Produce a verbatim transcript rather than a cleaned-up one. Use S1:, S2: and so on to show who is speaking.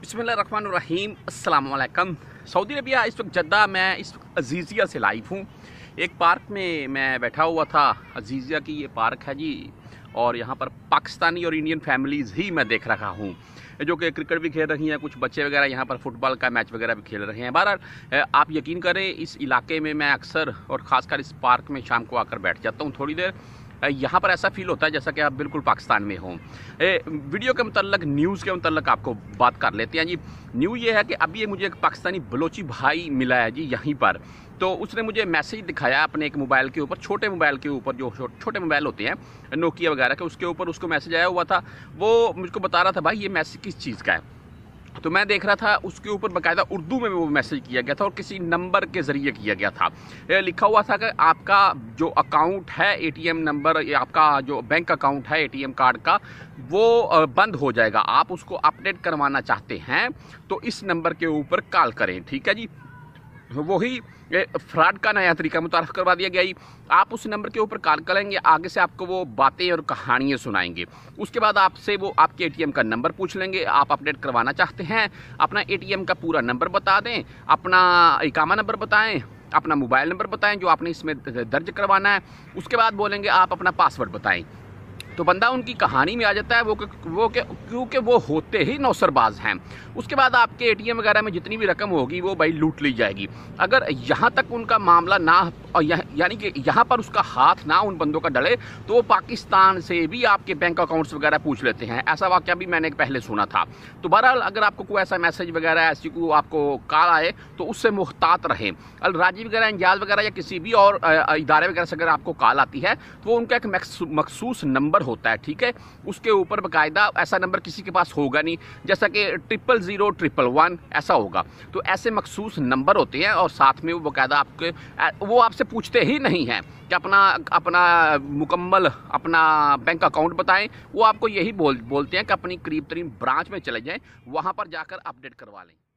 S1: बिस्मिल्लाहिर्रहमानिर्रहीम अस्सलाम वालेकुम। सऊदी अरबिया इस वक्त जद्दा, मैं इस वक्त अजीज़िया से लाइव हूँ। एक पार्क में मैं बैठा हुआ था। अजीज़िया की ये पार्क है जी, और यहाँ पर पाकिस्तानी और इंडियन फैमिलीज़ ही मैं देख रहा हूँ जो कि क्रिकेट भी खेल रही हैं, कुछ बच्चे वगैरह यहाँ पर फुटबॉल का मैच वगैरह भी खेल रहे हैं। बहरहाल आप यकीन करें, इस इलाके में मैं अक्सर और ख़ासकर इस पार्क में शाम को आकर बैठ जाता हूँ थोड़ी देर। यहाँ पर ऐसा फील होता है जैसा कि आप बिल्कुल पाकिस्तान में हों। वीडियो के मतलब न्यूज़ के मतलब आपको बात कर लेते हैं जी। न्यूज़ ये है कि अभी ये मुझे एक पाकिस्तानी बलोची भाई मिला है जी यहीं पर। तो उसने मुझे मैसेज दिखाया अपने एक मोबाइल के ऊपर, छोटे मोबाइल के ऊपर, जो छोटे मोबाइल होते हैं नोकिया वगैरह के, उसके ऊपर उसको मैसेज आया हुआ था। वो मुझको बता रहा था भाई ये मैसेज किस चीज़ का है। तो मैं देख रहा था उसके ऊपर बाकायदा उर्दू में वो मैसेज किया गया था और किसी नंबर के ज़रिए किया गया था। लिखा हुआ था कि आपका जो अकाउंट है, एटीएम नंबर, या आपका जो बैंक अकाउंट है एटीएम कार्ड का, वो बंद हो जाएगा। आप उसको अपडेट करवाना चाहते हैं तो इस नंबर के ऊपर कॉल करें। ठीक है जी। वही फ्रॉड का नया तरीका मुतारफ़ करवा दिया गया ही। आप उस नंबर के ऊपर कॉल करेंगे, आगे से आपको वो बातें और कहानियाँ सुनाएंगे। उसके बाद आपसे वो आपके एटीएम का नंबर पूछ लेंगे। आप अपडेट करवाना चाहते हैं, अपना एटीएम का पूरा नंबर बता दें, अपना इकामा नंबर बताएं, अपना मोबाइल नंबर बताएं जो आपने इसमें दर्ज करवाना है। उसके बाद बोलेंगे आप अपना पासवर्ड बताएं। तो बंदा उनकी कहानी में आ जाता है। वो वो क्योंकि वो होते ही नौसरबाज हैं। उसके बाद आपके एटीएम वगैरह में जितनी भी रकम होगी वो भाई लूट ली जाएगी। अगर यहाँ तक उनका मामला ना, और यानी कि यहाँ पर उसका हाथ ना उन बंदों का डले, तो वो पाकिस्तान से भी आपके बैंक अकाउंट्स वगैरह पूछ लेते हैं। ऐसा वाक़या भी मैंने पहले सुना था। तो बहरहाल अगर आपको कोई ऐसा मैसेज वगैरह, ऐसी को आपको कॉल आए तो उससे मुहतात रहें। अल राजी वगैरह, इंजाज वगैरह या किसी भी और इदारे वगैरह से अगर आपको कॉल आती है तो वो उनका एक मखसूस नंबर होता है। ठीक है। उसके ऊपर बाकायदा ऐसा नंबर किसी के पास होगा नहीं, जैसा कि ट्रिपल ज़ीरो ट्रिपल वन ऐसा होगा। तो ऐसे मखसूस नंबर होते हैं और साथ में वो बाकायदा आपके वो आपसे पूछते ही नहीं हैं कि अपना अपना मुकम्मल अपना बैंक अकाउंट बताएं। वो आपको यही बोल बोलते हैं कि अपनी करीब तरीन ब्रांच में चले जाएं, वहाँ पर जाकर अपडेट करवा लें।